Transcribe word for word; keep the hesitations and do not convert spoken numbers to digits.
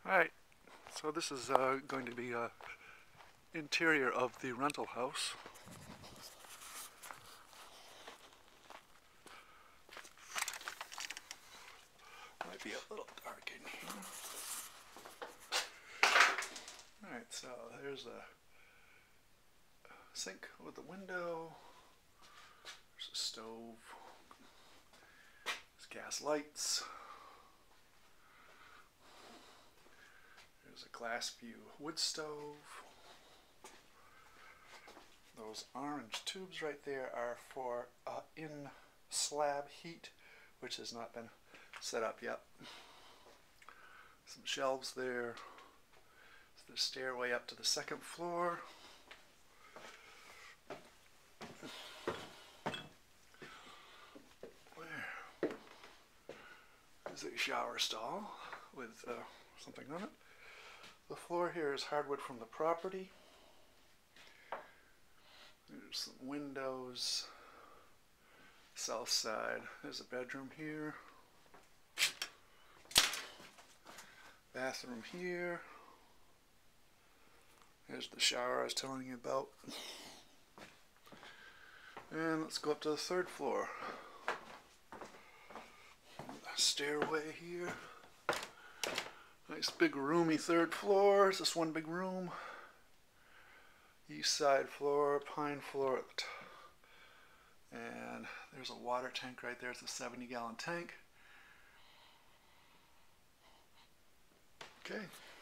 Alright, so this is uh, going to be uh, interior of the rental house. Might be a little dark in here. Alright, so there's a sink with a window. There's a stove. There's gas lights. There's a glass view wood stove. Those orange tubes right there are for uh, in slab heat, which has not been set up yet. Some shelves there. The stairway up to the second floor. Where is a shower stall with uh, something on it. The floor here is hardwood from the property. There's some windows. South side. There's a bedroom here. Bathroom here. There's the shower I was telling you about. And let's go up to the third floor. Stairway here. Nice big roomy third floor. It's just one big room. East side floor, pine floor at the top. And there's a water tank right there. It's a seventy gallon tank. Okay.